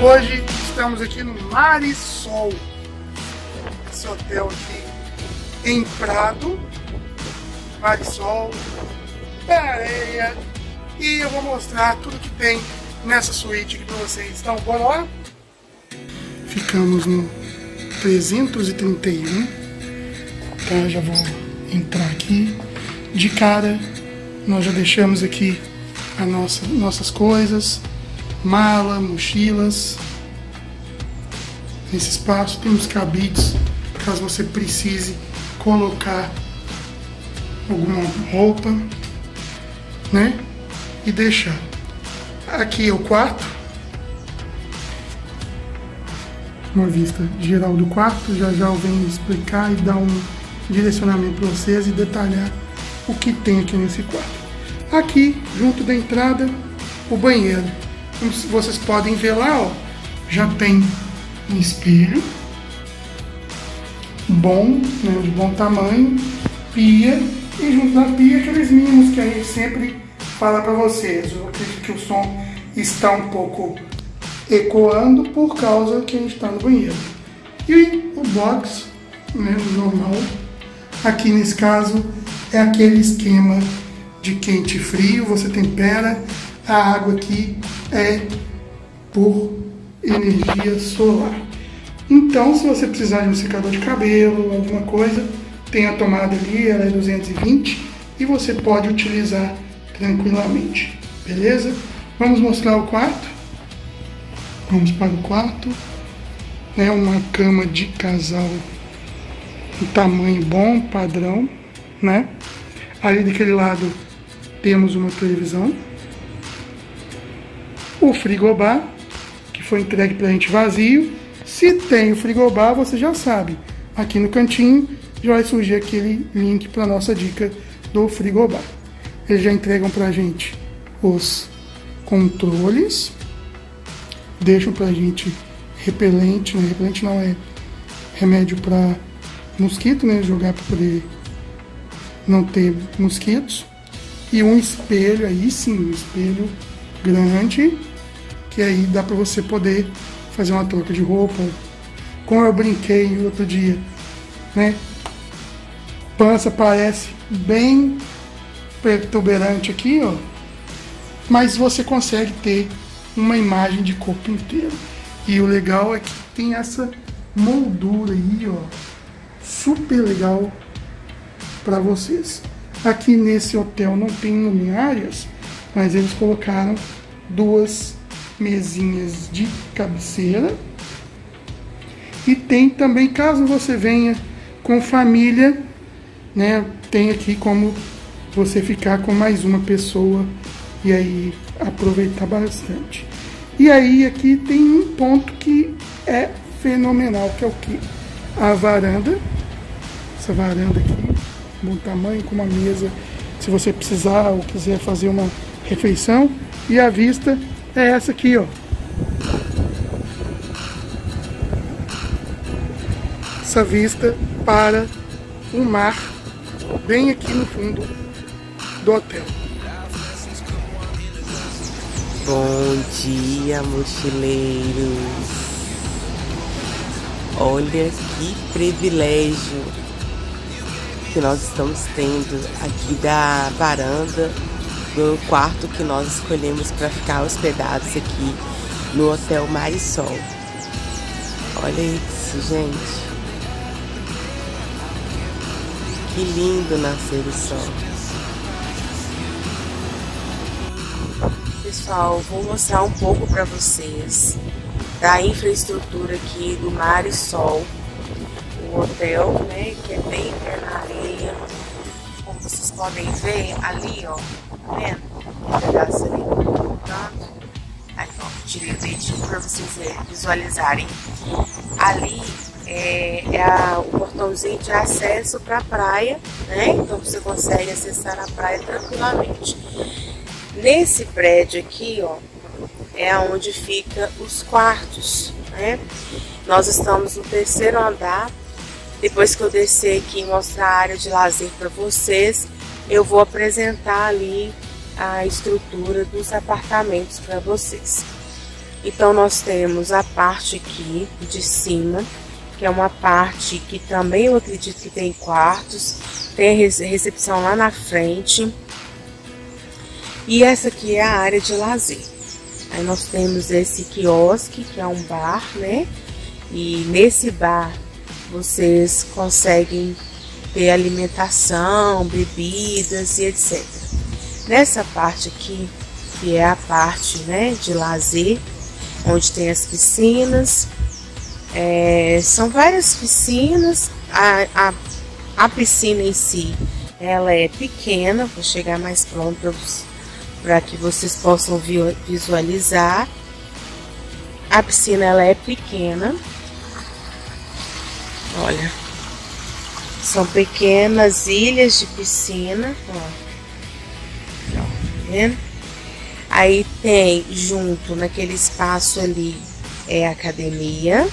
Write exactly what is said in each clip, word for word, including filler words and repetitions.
Hoje estamos aqui no Marisol, esse hotel aqui em Prado, Marisol, pé areia, e eu vou mostrar tudo que tem nessa suíte aqui para vocês. Então, bora lá? Ficamos no trezentos e trinta e um, tá? Já vou entrar aqui. De cara, nós já deixamos aqui as nossa, nossas coisas, mala, mochilas. Nesse espaço temos cabides, caso você precise colocar alguma roupa, né? E deixar. Aqui é o quarto. Uma vista geral do quarto. Já já eu venho explicar e dar um direcionamento para vocês e detalhar o que tem aqui nesse quarto. Aqui, junto da entrada, o banheiro. Como vocês podem ver lá, ó, já tem um espelho bom, né, de bom tamanho, pia, e junto da pia aqueles mimos que a gente sempre fala para vocês. Eu acredito que o som está um pouco ecoando por causa que a gente está no banheiro. E o box, né, normal. Aqui nesse caso é aquele esquema de quente e frio, você tempera. A água aqui é por energia solar. Então, se você precisar de um secador de cabelo, alguma coisa, tem a tomada ali, ela é duzentos e vinte e você pode utilizar tranquilamente, beleza? Vamos mostrar o quarto. Vamos para o quarto. É uma cama de casal, um tamanho bom, padrão, né? Ali daquele lado temos uma televisão. O frigobar, que foi entregue pra gente vazio. Se tem o frigobar, você já sabe. Aqui no cantinho já vai surgir aquele link para nossa dica do frigobar. Eles já entregam pra gente os controles. Deixam pra gente repelente, né? Repelente não, é remédio para mosquito, né? Jogar para poder não ter mosquitos. E um espelho, aí sim, um espelho grande, que aí dá para você poder fazer uma troca de roupa. Como eu brinquei outro dia, né? Pança parece bem protuberante aqui, ó, mas você consegue ter uma imagem de corpo inteiro. E o legal é que tem essa moldura aí, ó, super legal para vocês. Aqui nesse hotel não tem luminárias, mas eles colocaram duas mesinhas de cabeceira. E tem também, caso você venha com família, né, tem aqui como você ficar com mais uma pessoa e aí aproveitar bastante. E aí aqui tem um ponto que é fenomenal, que é o que? A varanda. Essa varanda aqui, bom tamanho, com uma mesa, se você precisar ou quiser fazer uma refeição. E a vista é essa aqui, ó. Essa vista para o mar, bem aqui no fundo do hotel. Bom dia, mochileiros! Olha que privilégio que nós estamos tendo aqui da varanda do quarto que nós escolhemos para ficar hospedados aqui no Hotel Marisol. Olha isso, gente! Que lindo nascer o sol! Pessoal, vou mostrar um pouco para vocês da infraestrutura aqui do Marisol, o hotel, né, que é bem pé na areia. Como vocês podem ver ali, ó, tá vendo? Um pedaço ali no canto. Aí, ó, tirei o dedinho para vocês visualizarem. Ali é, é a, o portãozinho de acesso para a praia, né? Então você consegue acessar a praia tranquilamente. Nesse prédio aqui, ó, é onde fica os quartos, né? Nós estamos no terceiro andar. Depois que eu descer aqui e mostrar a área de lazer para vocês, eu vou apresentar ali a estrutura dos apartamentos para vocês. Então nós temos a parte aqui de cima, que é uma parte que também eu acredito que tem quartos, tem a recepção lá na frente. E essa aqui é a área de lazer. Aí nós temos esse quiosque, que é um bar, né? E nesse bar vocês conseguem ter alimentação, bebidas e etcétera. Nessa parte aqui, que é a parte, né, de lazer, onde tem as piscinas, é, são várias piscinas. A, a, a piscina em si, ela é pequena, vou chegar mais pronto para que vocês possam visualizar. A piscina ela é pequena, olha, são pequenas ilhas de piscina, ó, tá vendo? Aí tem junto naquele espaço ali é a academia,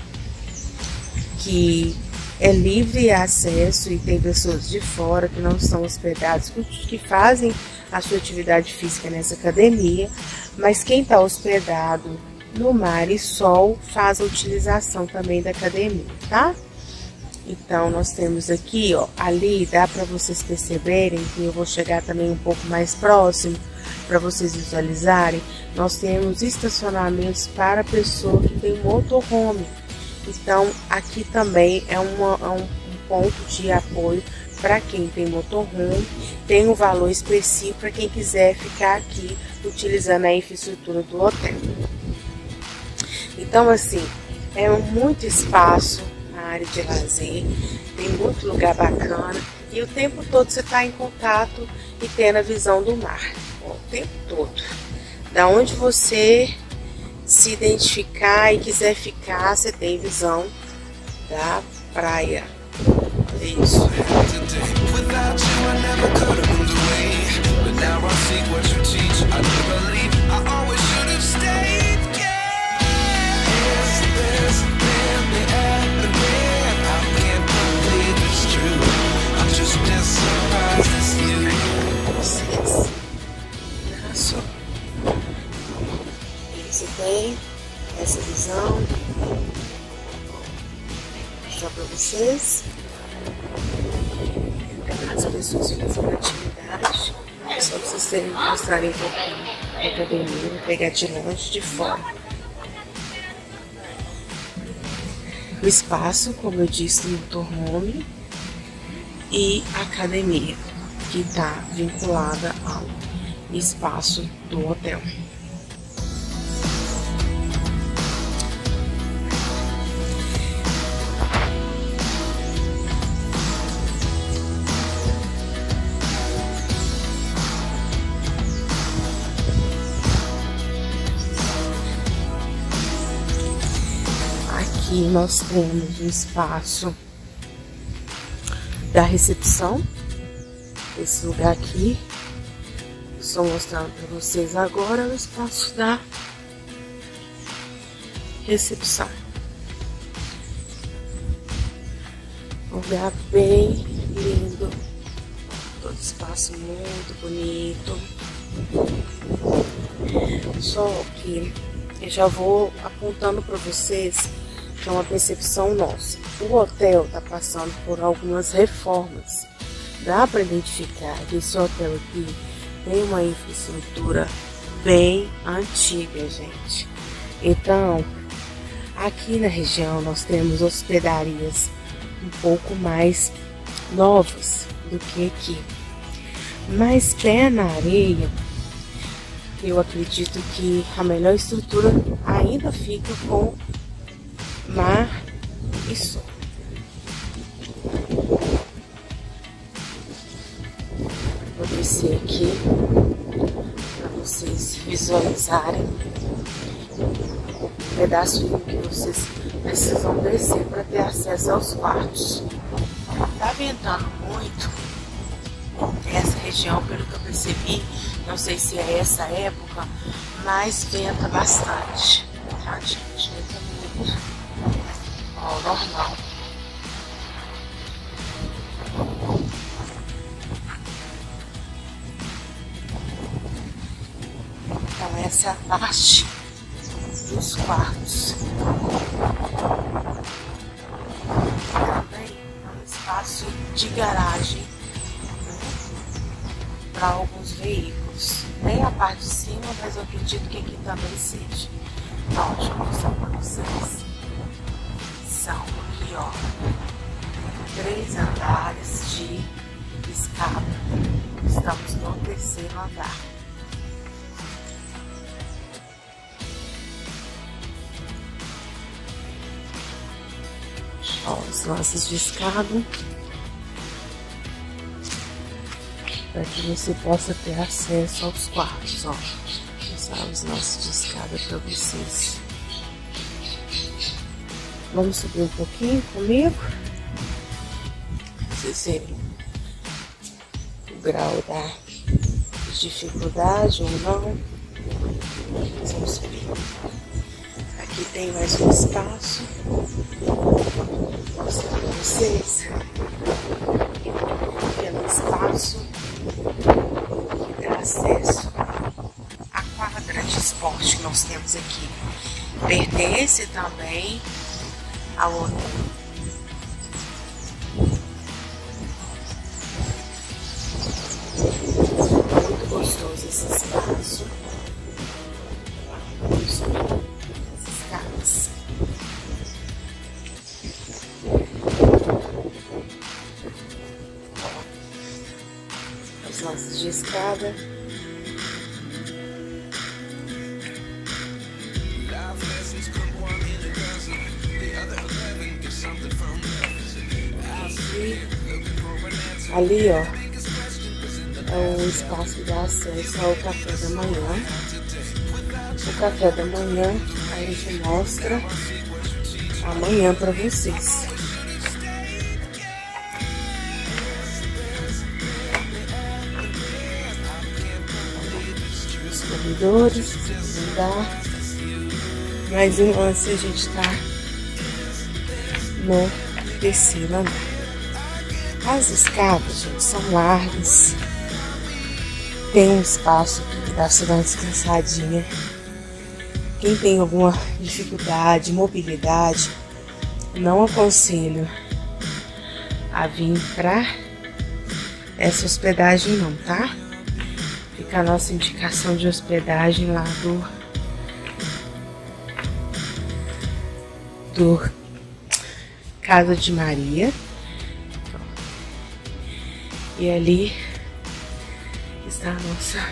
que é livre acesso e tem pessoas de fora que não estão hospedados, que fazem a sua atividade física nessa academia, mas quem está hospedado no Mar e Sol faz a utilização também da academia, tá? Então nós temos aqui, ó, ali dá para vocês perceberem, que eu vou chegar também um pouco mais próximo para vocês visualizarem. Nós temos estacionamentos para pessoa que tem motorhome. Então aqui também é, uma, é um, um ponto de apoio para quem tem motorhome. Tem um valor específico para quem quiser ficar aqui utilizando a infraestrutura do hotel. Então assim, é muito espaço na área de lazer, tem muito lugar bacana e o tempo todo você está em contato e tendo a visão do mar, o tempo todo. Da onde você se identificar e quiser ficar, você tem visão da praia. É isso. Você tem essa visão, vou mostrar para vocês. As pessoas fazem atividade, só para vocês terem, mostrarem um pouquinho a academia, vou pegar de longe, de fora. O espaço, como eu disse, no motorhome e a academia, que está vinculada ao espaço do hotel. Aqui nós temos o espaço da recepção. Esse lugar aqui, estou mostrando para vocês agora, o espaço da recepção. Um lugar bem lindo, todo espaço muito bonito. Só que eu já vou apontando para vocês que é uma percepção nossa. O hotel está passando por algumas reformas. Dá para identificar que esse hotel aqui tem uma infraestrutura bem antiga, gente. Então, aqui na região nós temos hospedarias um pouco mais novas do que aqui. Mas pé na areia, eu acredito que a melhor estrutura ainda fica com Mar e Sol. Vou descer aqui para vocês visualizarem o pedaço que vocês precisam descer para ter acesso aos quartos. Tá ventando muito essa região, pelo que eu percebi. Não sei se é essa época, mas venta bastante, tá, gente? Venta muito. Ó, normal. Então essa é a parte dos quartos. Também é um espaço de garagem para alguns veículos. Nem a parte de cima, mas eu acredito que aqui também seja. Então, deixa eu mostrar para vocês. São aqui, ó, três andares de escada. Estamos no terceiro andar. Ó, os lances de escada, para que você possa ter acesso aos quartos. Ó, vou mostrar os lances de escada para vocês. Vamos subir um pouquinho comigo, pra vocês verem o grau da dificuldade ou não. Vamos subir. Aqui tem mais um espaço. Vou mostrar para vocês. Pelo espaço que dá acesso à quadra de esporte que nós temos aqui. Pertence também ao hotel. Muito gostoso esse espaço. Vamos subir as escadas. Os lances de escada. Ali, ó, é o espaço de acesso ao café da manhã. O café da manhã a gente mostra amanhã para vocês. Os corredores, segundo andar. Mais um lance, a gente tá no terceiro andar. As escadas, gente, são largas. Tem um espaço aqui que dá pra dar uma descansadinha. Quem tem alguma dificuldade, mobilidade, não aconselho a vir pra essa hospedagem não, tá? Fica a nossa indicação de hospedagem lá do do Casa de Maria. E ali está a nossa,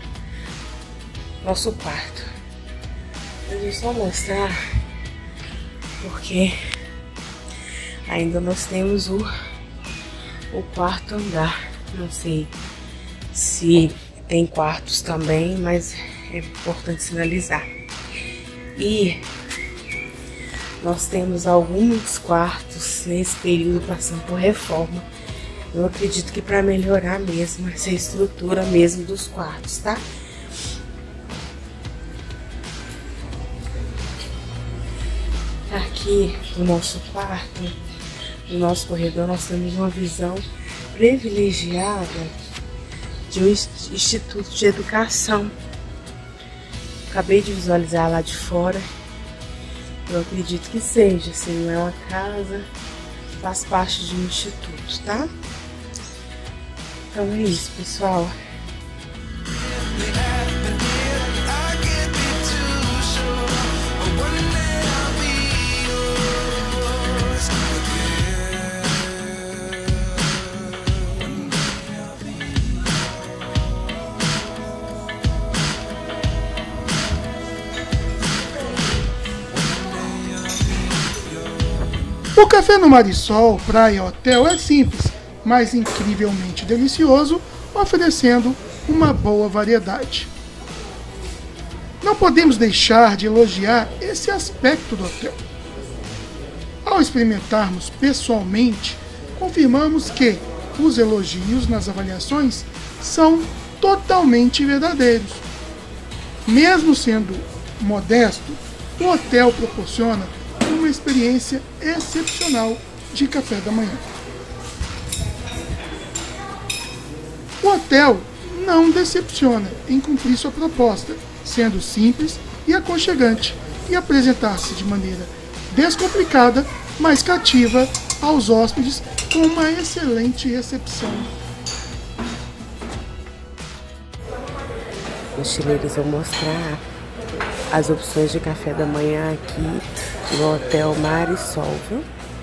nosso quarto. Eu vou só mostrar porque ainda nós temos o, o quarto andar. Não sei se tem quartos também, mas é importante sinalizar. E nós temos alguns quartos nesse período passando por reforma. Eu acredito que para melhorar mesmo essa estrutura mesmo dos quartos, tá? Aqui no nosso quarto, no nosso corredor, nós temos uma visão privilegiada de um instituto de educação. Acabei de visualizar lá de fora. Eu acredito que seja, se não é uma casa, faz parte de um instituto, tá? Então é isso, pessoal. O café no Marisol Praia Hotel é simples, mas incrivelmente delicioso, oferecendo uma boa variedade. Não podemos deixar de elogiar esse aspecto do hotel. Ao experimentarmos pessoalmente, confirmamos que os elogios nas avaliações são totalmente verdadeiros. Mesmo sendo modesto, o hotel proporciona uma experiência excepcional de café da manhã. O hotel não decepciona em cumprir sua proposta, sendo simples e aconchegante, e apresentar-se de maneira descomplicada, mas cativa aos hóspedes com uma excelente recepção. Mochileiros, vou mostrar as opções de café da manhã aqui no Hotel Mar e Sol, viu?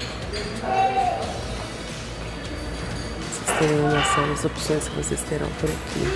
Vocês terem noção das opções que vocês terão por aqui.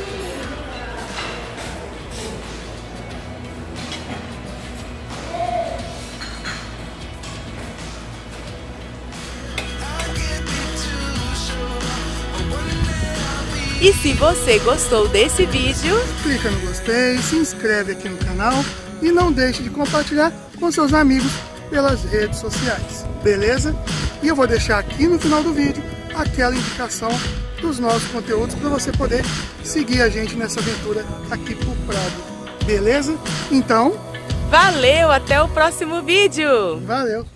E se você gostou desse vídeo, clica no gostei, se inscreve aqui no canal e não deixe de compartilhar com seus amigos pelas redes sociais, beleza? E eu vou deixar aqui no final do vídeo aquela indicação dos nossos conteúdos para você poder seguir a gente nessa aventura aqui por Prado, beleza? Então, valeu, até o próximo vídeo! Valeu!